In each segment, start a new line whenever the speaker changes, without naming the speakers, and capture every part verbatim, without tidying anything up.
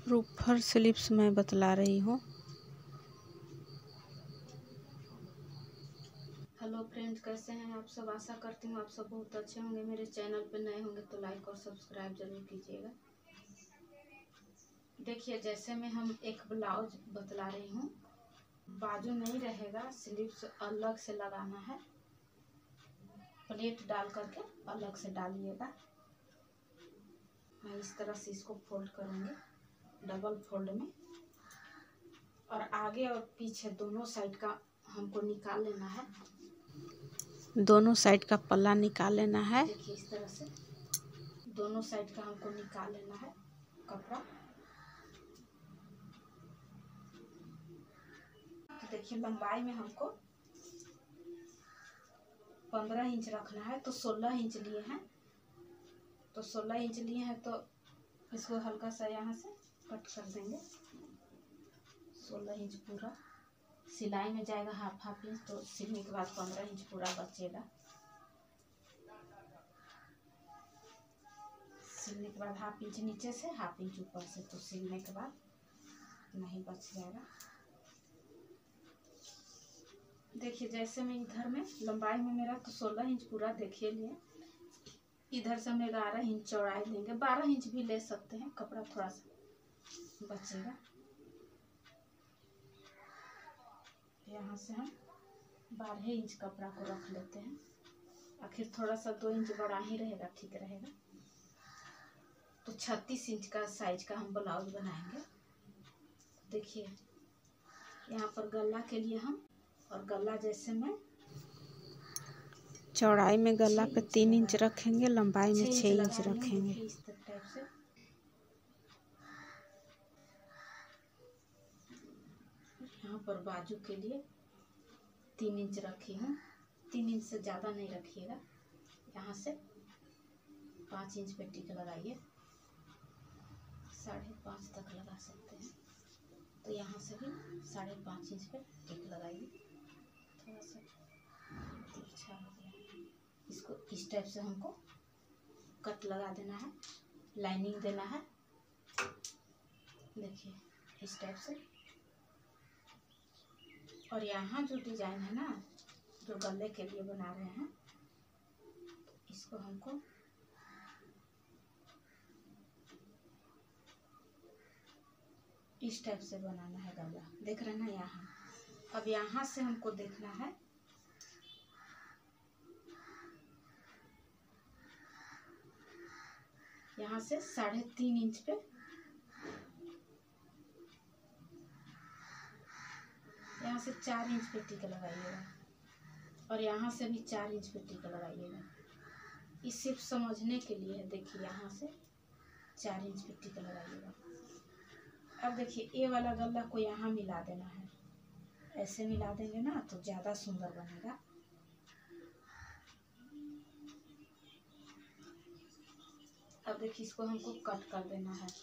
रूफर slips मैं बतला रही हूँ। हेलो फ्रेंड्स, कैसे हैं आप सब। आशा करती हूँ आप सब बहुत अच्छे होंगे। मेरे चैनल पे नए होंगे तो लाइक और सब्सक्राइब जरूर कीजिएगा। देखिए, जैसे मैं हम एक ब्लाउज बतला रही हूँ, बाजू नहीं रहेगा, स्लिप्स अलग से लगाना है। प्लेट डाल करके अलग से डालिएगा। मैं इस तरह से इसको फोल्ड करूँगी डबल फोल्ड में, और आगे और पीछे दोनों साइड का हमको निकाल लेना है। दोनों साइड का पल्ला निकाल लेना है। देखिए, इस तरह से दोनों साइड का हमको निकाल लेना है कपड़ा। तो देखिए, लंबाई में हमको पंद्रह इंच रखना है, तो सोलह इंच लिए हैं। तो सोलह इंच लिए हैं तो इसको हल्का सा यहाँ से कट कर देंगे। सोलह इंच पूरा सिलाई में जाएगा, हाफ हाफ इंच, तो सिलने के बाद पंद्रह इंच पूरा बचेगा। सिलने के बाद हाफ इंच नीचे से, हाफ इंच ऊपर से, तो सिलने के बाद नहीं बच जाएगा। देखिए, जैसे मैं इधर में लंबाई में मेरा तो सोलह इंच पूरा देखिए लिए, इधर से हम ग्यारह इंच चौड़ाई लेंगे। बारह इंच भी ले सकते हैं, कपड़ा थोड़ा सा बचेगा। यहाँ से हम बारह इंच कपड़ा को रख लेते हैं। आखिर थोड़ा सा दो इंच बड़ा ही रहेगा, ठीक रहेगा। तो छत्तीस इंच का साइज का हम ब्लाउज बनाएंगे। देखिए, यहाँ पर गला के लिए हम, और गला जैसे में चौड़ाई में गला पे तीन इंच रखेंगे, लंबाई में छः इंच रखेंगे। इस टाइप से यहाँ पर बाजू के लिए तीन इंच रखी हूँ। तीन इंच से ज़्यादा नहीं रखिएगा। यहाँ से पाँच इंच पे टिक लगाइए, साढ़े पाँच तक लगा सकते हैं। तो यहाँ से भी साढ़े पाँच इंच पे टिक लगाइए। थोड़ा सा तिरछा हो गया, इसको इस टाइप से हमको कट लगा देना है, लाइनिंग देना है। देखिए, इस टाइप से। और यहाँ जो डिजाइन है ना, जो गले के लिए बना रहे हैं, इसको हमको इस टाइप से बनाना है गला। देख रहे हैं ना यहाँ। अब यहाँ से हमको देखना है यहाँ से साढ़े तीन इंच पे, यहाँ से चार इंच पे टिक लगाइएगा, और यहाँ से भी चार इंच पे टिक लगाइएगा। ये सिर्फ समझने के लिए है। देखिए, यहाँ से चार इंच पे टिक लगाइएगा। अब देखिए, ये वाला गला को यहाँ मिला देना है। ऐसे मिला देंगे ना तो ज़्यादा सुंदर बनेगा। अब देखिए, इसको हमको कट कर देना है।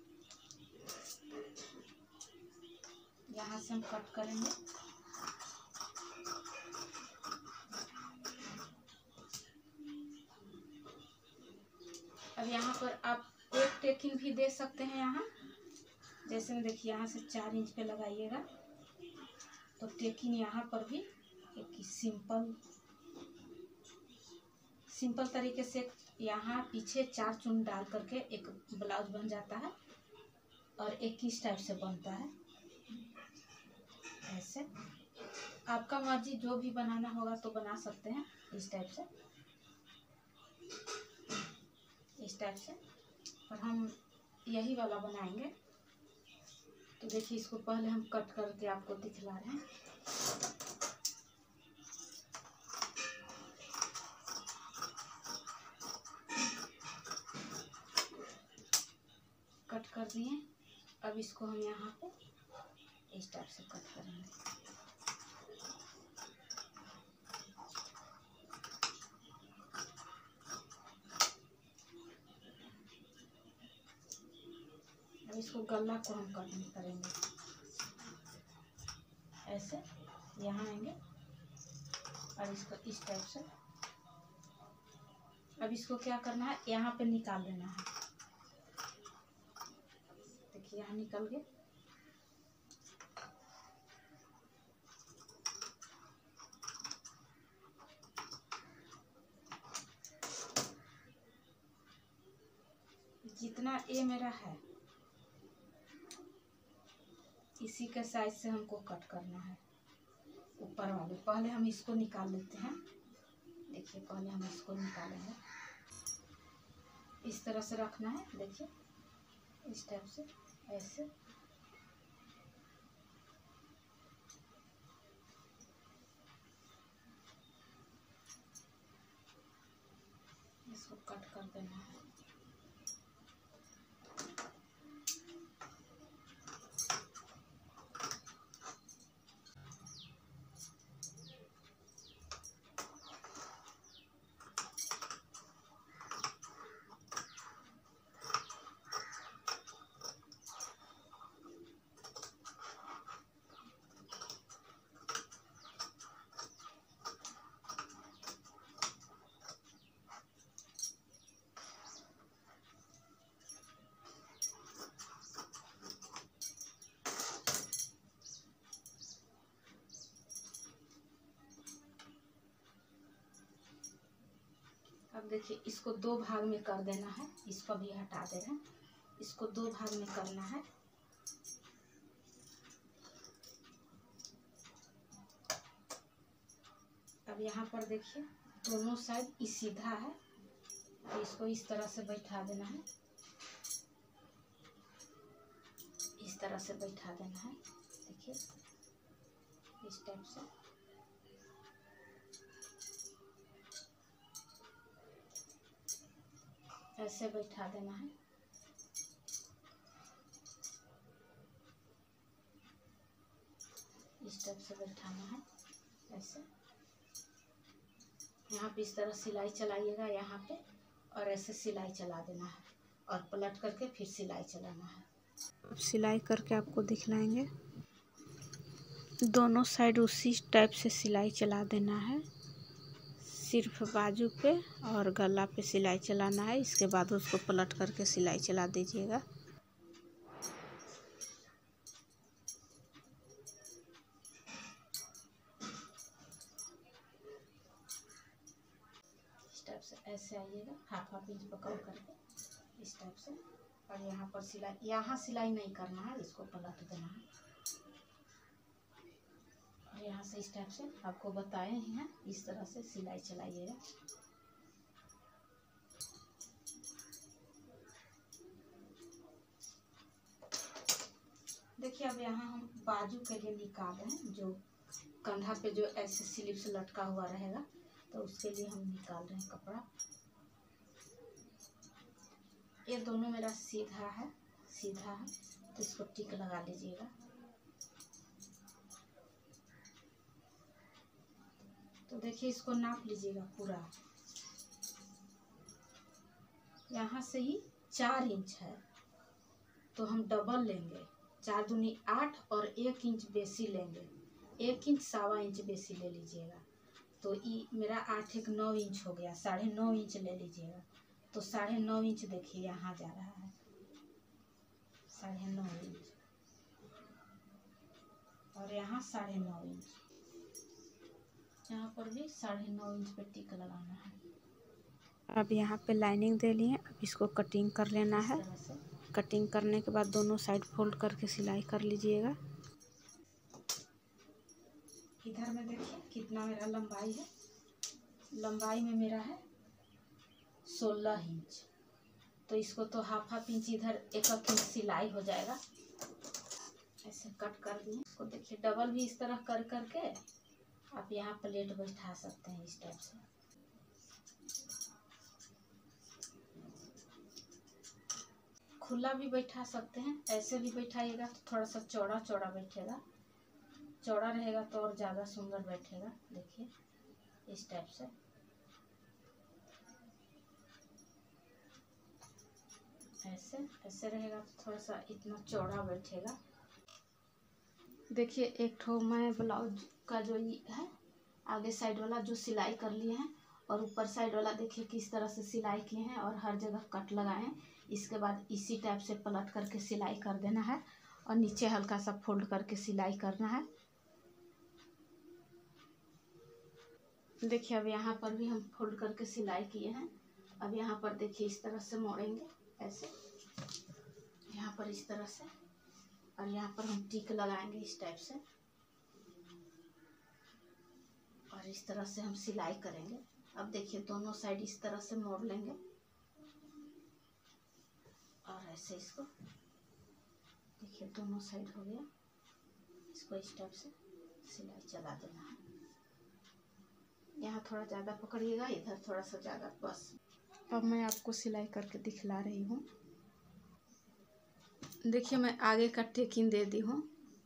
यहाँ से हम कट करेंगे। अब यहाँ पर आप एक टेकिंग भी दे सकते हैं। यहाँ जैसे में देखिए, यहाँ से चार इंच पे लगाइएगा तो टेकिंग यहाँ पर भी एक सिंपल सिंपल तरीके से यहाँ पीछे चार चुन डाल करके एक ब्लाउज बन जाता है, और एक इस टाइप से बनता है। ऐसे आपका मर्जी, जो भी बनाना होगा तो बना सकते हैं। इस टाइप से, इस टाइप से। और हम यही वाला बनाएंगे। तो देखिए, इसको पहले हम कट करके आपको दिखला रहे हैं। कट कर दिए। अब इसको हम यहाँ पे इस टाइप से कट करेंगे। अब इसको गला को हम कटिंग करेंगे। ऐसे यहाँ आएंगे और इसको इस टाइप से। अब इसको क्या करना है, यहाँ पे निकाल देना है। देखिए यहाँ निकल गए। जितना ये मेरा है इसी के साइज से हमको कट करना है ऊपर वाले। पहले हम इसको निकाल लेते हैं। देखिए पहले हम इसको निकालेंगे। इस तरह से रखना है। देखिए इस टाइप से ऐसे इसको कट कर देना है। अब देखिए इसको दो भाग में कर देना है। इसको भी हटा दे रहे हैं। इसको दो भाग में करना है। अब यहाँ पर देखिए दोनों साइड इस सीधा है तो इसको इस तरह से बैठा देना है। इस तरह से बैठा देना है। देखिए इस टाइप से ऐसे बैठा देना है। इस टाइप से बैठाना है ऐसे। यहाँ पे इस तरह सिलाई चलाइएगा यहाँ पे और ऐसे सिलाई चला देना है और पलट करके फिर सिलाई चलाना है।
अब सिलाई करके आपको दिखलाएंगे। दोनों साइड उसी टाइप से सिलाई चला देना है। सिर्फ बाजू पे और गला पे सिलाई चलाना है। इसके बाद उसको पलट करके सिलाई चला दीजिएगा।
इस टाइप से ऐसे आइएगा हाफ हाफ इंच पकड़ करके इस टाइप से। और यहाँ पर सिलाई, यहाँ सिलाई नहीं करना है, इसको पलट देना है। और यहाँ से इस टाइप से आपको बताए हैं इस तरह से सिलाई चलाइएगा। देखिए अब यहाँ हम बाजू के लिए निकाल रहे हैं। जो कंधा पे जो ऐसे स्लीव से लटका हुआ रहेगा तो उसके लिए हम निकाल रहे हैं कपड़ा। ये दोनों मेरा सीधा है, सीधा है तो इसको टिक लगा लीजिएगा। तो देखिए इसको नाप लीजिएगा पूरा। यहाँ से ही चार इंच है तो हम डबल लेंगे। चार दूनी आठ और एक इंच बेसी लेंगे। एक इंच सवा इंच बेसी ले लीजिएगा। तो ये मेरा आठ एक नौ इंच हो गया। साढ़े नौ इंच ले लीजिएगा। तो साढ़े नौ इंच देखिए यहाँ जा रहा है, साढ़े नौ इंच और यहाँ साढ़े नौ इंच। यहाँ पर भी साढ़े नौ इंच पे टिक लगाना है।
अब यहाँ पे लाइनिंग दे लिए। अब इसको कटिंग कर लेना है। कटिंग करने के बाद दोनों साइड फोल्ड करके सिलाई कर लीजिएगा।
इधर में देखिए कितना मेरा लंबाई है। लंबाई में मेरा है सोलह इंच। तो इसको तो हाफ हाफ इंच इधर एक एक इंच सिलाई हो जाएगा। ऐसे कट कर दिए। इसको देखिए डबल भी इस तरह कर करके आप यहाँ प्लेट बैठा सकते हैं इस टाइप से। खुला भी बैठा सकते हैं, ऐसे भी बैठाइएगा तो थोड़ा सा चौड़ा चौड़ा बैठेगा। चौड़ा रहेगा तो और ज़्यादा सुंदर बैठेगा। देखिए इस टाइप से ऐसे ऐसे रहेगा तो थोड़ा सा इतना चौड़ा बैठेगा। देखिए एक ठो मैं ब्लाउज का जो ये है आगे साइड वाला जो सिलाई कर लिए हैं और ऊपर साइड वाला देखिए किस तरह से सिलाई किए हैं और हर जगह कट लगाए हैं। इसके बाद इसी टाइप से पलट करके सिलाई कर देना है और नीचे हल्का सा फोल्ड करके सिलाई करना है। देखिए अब यहाँ पर भी हम फोल्ड करके सिलाई किए हैं। अब यहाँ पर देखिए इस तरह से मोड़ेंगे, ऐसे यहाँ पर इस तरह से, और यहाँ पर हम टिक लगाएंगे इस टाइप से, और इस तरह से हम सिलाई करेंगे। अब देखिए दोनों साइड इस तरह से मोड़ लेंगे और ऐसे इसको देखिए दोनों साइड हो गया। इसको इस टाइप से सिलाई चला देना है। यहाँ थोड़ा ज़्यादा पकड़िएगा, इधर थोड़ा सा ज़्यादा, बस। अब मैं आपको सिलाई करके दिखला रही हूँ। देखिए मैं आगे का टेकिंग दे दी हूँ।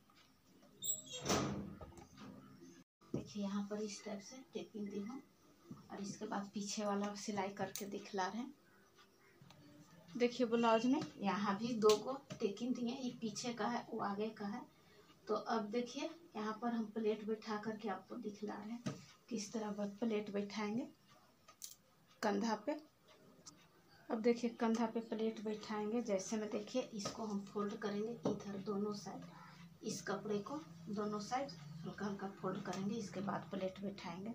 देखिए यहाँ पर इस टाइप से टेकिंग दी हूँ और इसके बाद पीछे वाला सिलाई करके दिखला रहे हैं। देखिए ब्लाउज में यहाँ भी दो को टेकिंग दिए, ये पीछे का है वो आगे का है। तो अब देखिए यहाँ पर हम प्लेट बैठा करके आपको दिखला रहे हैं किस तरह प्लेट बैठाएंगे कंधा पे। अब देखिए कंधा पे प्लेट बैठाएंगे जैसे में, देखिए इसको हम फोल्ड करेंगे इधर दोनों साइड, इस कपड़े को दोनों साइड हल्का हल्का फोल्ड करेंगे। इसके बाद प्लेट बैठाएंगे।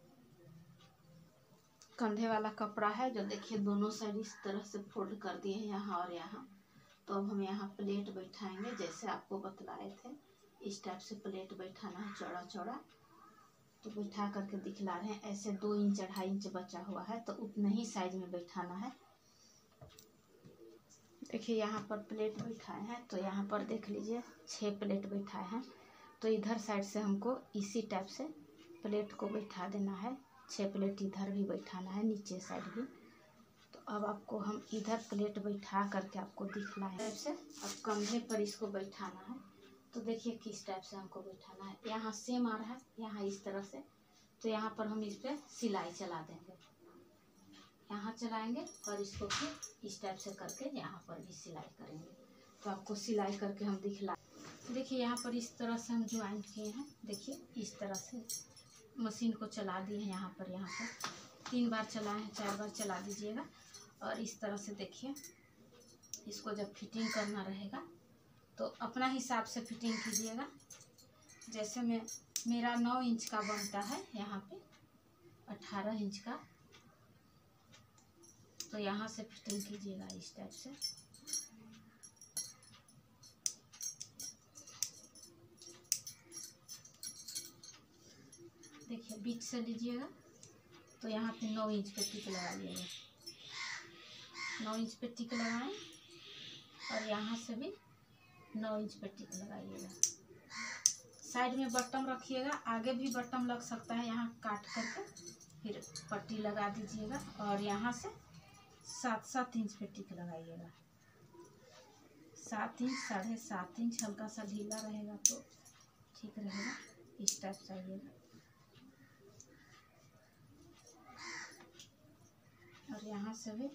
कंधे वाला कपड़ा है जो देखिए दोनों साइड इस तरह से फोल्ड कर दिए हैं यहाँ और यहाँ। तो अब हम यहाँ प्लेट बैठाएंगे जैसे आपको बतलाए थे, इस टाइप से प्लेट बैठाना है चौड़ा चौड़ा। तो बैठा करके दिखला रहे हैं। ऐसे दो इंच अढ़ाई इंच बचा हुआ है तो उतना ही साइज में बैठाना है। देखिए यहाँ पर प्लेट बैठाए हैं तो यहाँ पर देख लीजिए छः प्लेट बैठाए हैं। तो इधर साइड से हमको इसी टाइप से प्लेट को बैठा देना है। छः प्लेट इधर भी बैठाना है, नीचे साइड भी। तो अब आपको हम इधर प्लेट बैठा करके आपको दिखला है से। अब कंधे पर इसको बैठाना है। तो देखिए किस टाइप से हमको बैठाना है। यहाँ सेम आ रहा है, यहाँ इस तरह से। तो यहाँ पर हम इस पर सिलाई चला देंगे, यहाँ चलाएंगे और इसको फिर इस टाइप से करके यहाँ पर भी सिलाई करेंगे। तो आपको सिलाई करके हम दिखला। देखिए यहाँ पर इस तरह से हम ज्वाइंट किए हैं। देखिए इस तरह से मशीन को चला दिए हैं। यहाँ पर यहाँ पर तीन बार चलाए हैं, चार बार चला दीजिएगा। और इस तरह से देखिए इसको जब फिटिंग करना रहेगा तो अपना हिसाब से फिटिंग कीजिएगा। जैसे मैं मेरा नौ इंच का बनता है, यहाँ पे अठारह इंच का, तो यहाँ से फिटिंग कीजिएगा इस टाइप से। देखिए बीच से लीजिएगा तो यहाँ पे नौ इंच पे टिक लगा लीजिएगा। नौ इंच पे टिक लगाएं और यहाँ से भी नौ इंच पे टिक लगाइएगा। साइड में बटन रखिएगा, आगे भी बटन लग सकता है। यहाँ काट करके फिर पट्टी लगा दीजिएगा और यहाँ से सात सात इंच पे टिक लगाइएगा। सात इंच, साढ़े सात इंच, हल्का सा ढीला रहेगा तो ठीक रहेगा। इस टाइप से आइएगा और यहाँ से भी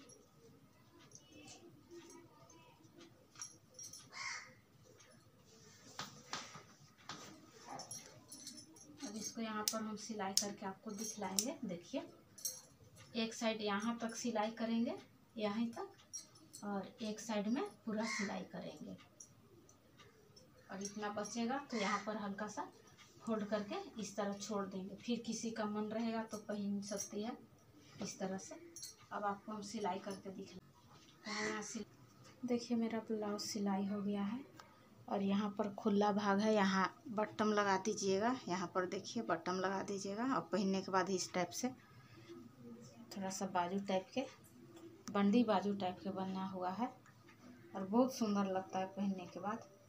अब इसको यहाँ पर हम सिलाई करके आपको दिखलाएंगे। देखिए एक साइड यहाँ तक सिलाई करेंगे, यहीं तक, और एक साइड में पूरा सिलाई करेंगे। और इतना बचेगा तो यहाँ पर हल्का सा फोल्ड करके इस तरह छोड़ देंगे। फिर किसी का मन रहेगा तो पहन सकती है इस तरह से। अब आपको हम सिलाई करके दिखला। देखिए मेरा ब्लाउज सिलाई हो गया है और यहाँ पर खुला भाग है, यहाँ बटन लगा दीजिएगा। यहाँ पर देखिए बटन लगा दीजिएगा और पहनने के बाद इस टाइप से थोड़ा सा बाजू टाइप के, बंदी बाजू टाइप के बनना हुआ है और बहुत सुंदर लगता है पहनने के बाद।